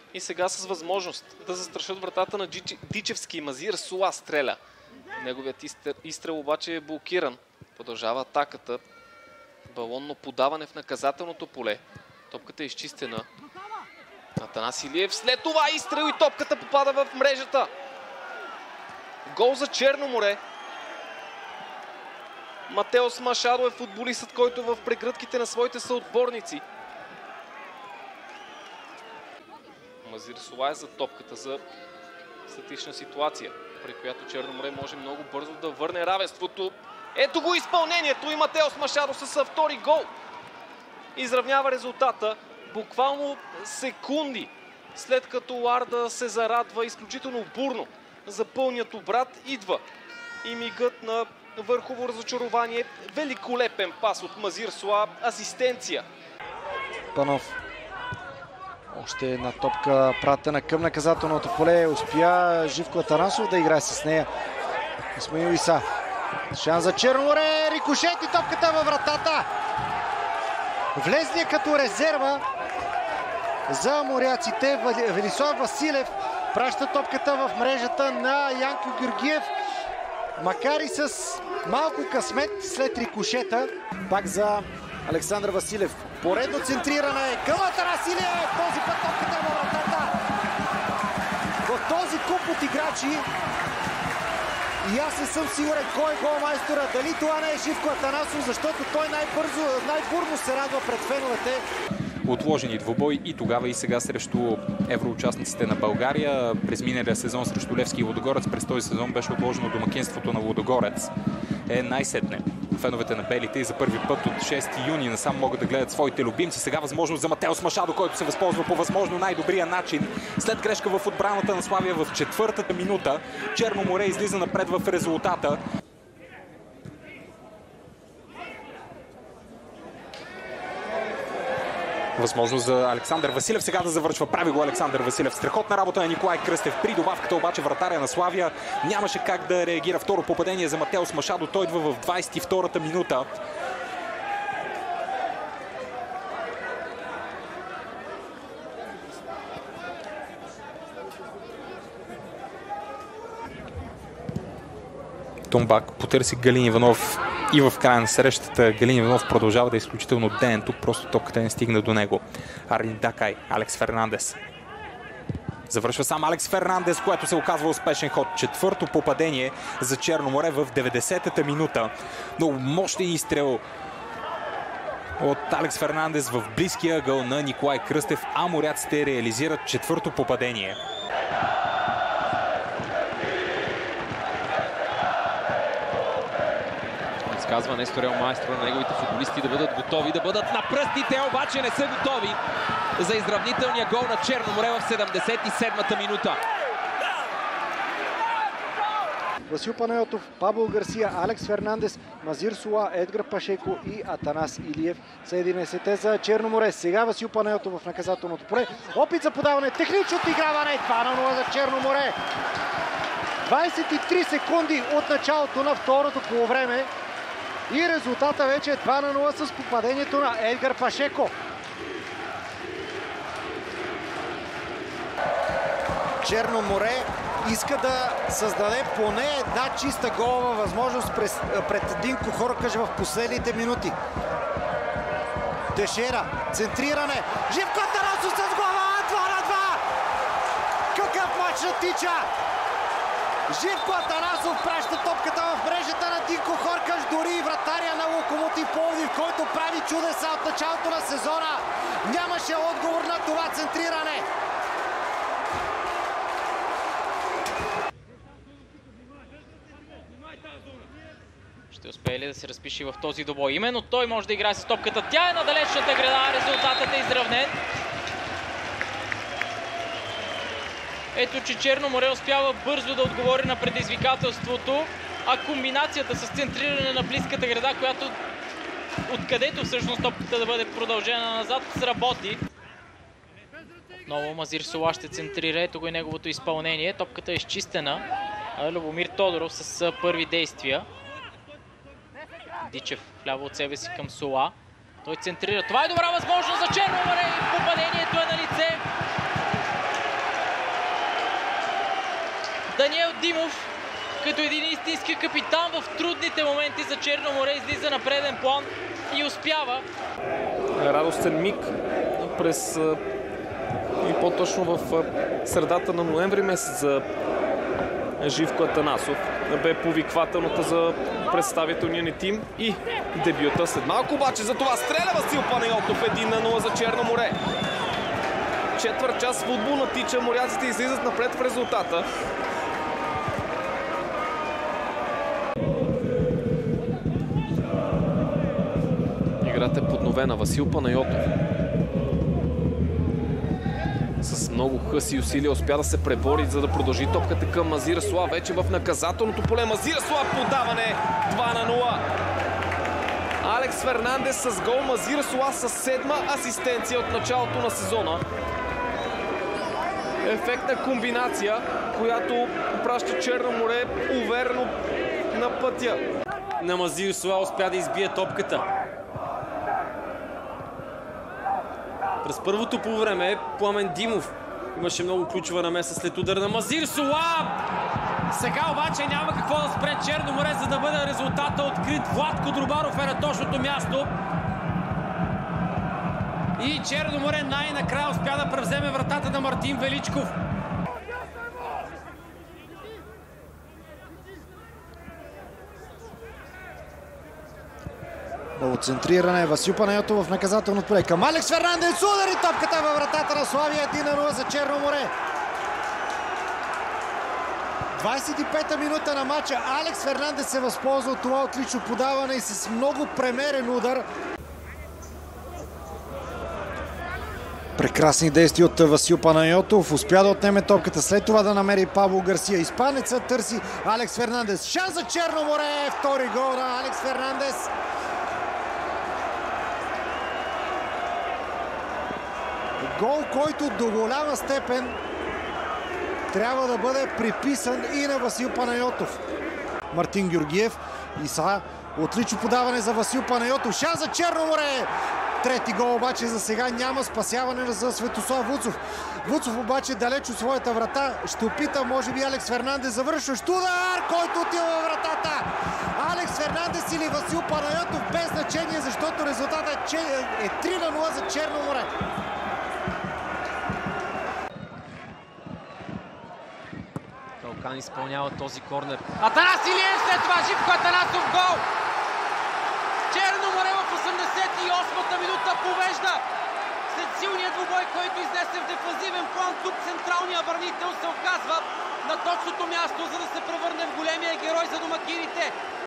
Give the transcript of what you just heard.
И сега с възможност да застрашат вратата на Дичевски. Мазир Суа стреля. Неговият изстрел обаче е блокиран. Продължава атаката. Балонно подаване в наказателното поле. Топката е изчистена. Атанас Илиев. След това изстрел и топката попада в мрежата. Гол за Черно море. Матеос Машадо е футболистът, който е в прегръдките на своите съотборници. Мазир Суа е за топката за статична ситуация, при която Черно море може много бързо да върне равенството. Ето го изпълнението и Матеос Машадо с втори гол. Изравнява резултата буквално секунди след като Арда се зарадва изключително бурно за пълният обрат. Идва и мигът на върхово разочарование. Великолепен пас от Мазир Суа. Асистенция. Панов. Още една топка пратена към наказателното поле. Успя Живко Атанасов да играе с нея. Исмаил Иса. Шанс за Черно море. Рикошет и топката във вратата. Влезли като резерва за моряците. Велислав Василев праща топката в мрежата на Янко Георгиев. Макар и с малко късмет след рикошета. Пак за Александър Василев. Поредно центриране към Атанас Илиев. Този път топката във вратата. В този куп от играчи и аз не съм сигурен кой е голмайстора. Дали това не е Живко Атанасов, защото той най-бурно се радва пред феновете. Отложени двубой и тогава и сега срещу евроучастниците на България. През миналия сезон срещу Левски и Лудогорец. През този сезон беше отложено домакинството на Лудогорец. Най-сетне феновете на белите и за първи път от 6 юни насам могат да гледат своите любимци. Сега възможност за Матеос Машадо, който се възползва по възможно най-добрия начин. След грешка в отбраната на Славия в четвъртата минута, Черно море излиза напред в резултата. Възможност за Александър Василев сега да завършва. Прави го Александър Василев. Страхотна работа на Николай Кръстев. При добавката обаче вратаря на Славия нямаше как да реагира. Второ попадение за Матеос Машадо. Той идва в 22-та минута. Томбак потърси Галин Иванов и в края на срещата Галин Иванов продължава да е изключително денен. Тук просто топката не стигна до него. Арлин Дакай, Алекс Фернандес. Завършва сам Алекс Фернандес, което се оказва успешен ход. Четвърто попадение за Черно море в 90-та минута. Много мощен изстрел от Алекс Фернандес в близкия ъгъл на Николай Кръстев, а моряците реализират четвърто попадение. Казва Нестор Елмайстро на неговите футболисти да бъдат готови, да бъдат на пръстите, обаче не са готови за изравнителния гол на Черно море в 77-та минута. Васил Панайотов, Пабло Гарсия, Алекс Фернандес, Мазир Суа, Едгар Пашеко и Атанас Илиев са 11-те за Черно море. Сега Васил Панайотов в наказателното поле. Опит за подаване, технично отиграване, 2-0 за Черно море. 23 секунди от началото на второто полувреме. И резултата вече е 2-0 с попадението на Едгар Пашеко. Черно море иска да създаде поне една чиста голова възможност пред Динко Хоркаш в последните минути. Тешера, центриране, Живко Атанасов с глава, 2-2! Какъв мач на тича! Живко Атанасов праща топката в мрежата на Динко Хоркаш, дори и вратаря на Локомотив Пловдив, който прави чудеса от началото на сезона. Нямаше отговор на това центриране. Ще успее ли да се разпише в този добой? Именно той може да играе с топката. Тя е на далечната града, резултатът е изравнен. Ето, че Черно море успява бързо да отговори на предизвикателството, а комбинацията с центриране на близката града, която откъдето всъщност топката да бъде продължена назад, сработи. Отново Мазир Суа ще центрира, ето го и неговото изпълнение. Топката е изчистена. Любомир Тодоров с първи действия. Дичев вляво от себе си към Суа. Той центрира. Това е добра възможност за Черно море. Попадението е на лице. Даниел Димов, като един истински капитан в трудните моменти за Черно море, излиза на преден план и успява. Радостен миг през и по-точно в средата на ноември месец за Живко Атанасов. Бе повиквателната за представителния ни тим и дебюта. След малко обаче за това стреля Васил Панайотов, 1-0 за Черно море. Четвърт час футбол натича, моряците излизат напред в резултата. Играта е подновена. Васил Панайотов с много хъс и усилия успя да се пребори, за да продължи топката към Мазир Асуа. Вече в наказателното поле Мазир Асуа, подаване 2-0. Алекс Фернандес с гол, Мазир Асуа с 7-ма асистенция от началото на сезона. Ефектна комбинация, която праща Черно море уверено на пътя. На Мазир Асуа успя да избие топката. През първото полувреме Пламен Димов имаше много ключова намеса след удар на Мазир Асуа. Сега обаче няма какво да спре Черно море, за да бъде резултата открит. Владко Друбаров е на точното място. И Черно море най-накрая успя да превземе вратата на Мартин Величков. Много центриране. Васил Панайотов в наказателното поле. Към Алекс Фернандес. Удари топката във вратата на Славия. 1-0 за Черно море. 25-та минута на матча. Алекс Фернандес се възползва от това отлично подаване и с много премерен удар. Прекрасни действия от Васил Панайотов. Успя да отнеме топката. След това да намери Пабло Гарсия. Испанецът търси Алекс Фернандес. Шанс за Черно море. Втори гол на Алекс Фернандес. Гол, който до голяма степен трябва да бъде приписан и на Васил Панайотов. Мартин Георгиев и сега отлично подаване за Васил Панайотов. Шанс за Черно море. Трети гол обаче за сега няма. Спасяване за Светослав Вуцов. Вуцов обаче далеч от своята врата. Ще опита, може би, Алекс Фернандес завършващ удар, който отива във вратата. Алекс Фернандес или Васил Панайотов, без значение, защото резултатът е 3-0 за Черно море. Калкан изпълнява този корнер. Атанас Илиев, след това Живко Атанасов, гол! Черно море в 88-та минута побежда. След силния двубой, който изнесе в дефанзивен план, тук централният бранител се оказва на точното място, за да се превърне в големия герой за домакините.